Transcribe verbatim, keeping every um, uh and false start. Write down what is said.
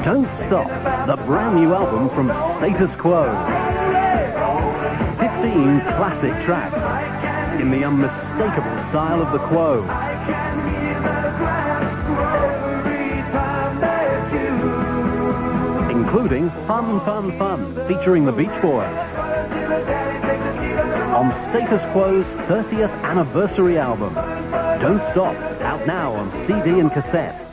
Don't Stop, the brand new album from Status Quo. fifteen classic tracks in the unmistakable style of the Quo. Including Fun, Fun, Fun, featuring the Beach Boys. On Status Quo's thirtieth anniversary album. Don't Stop, out now on C D and cassette.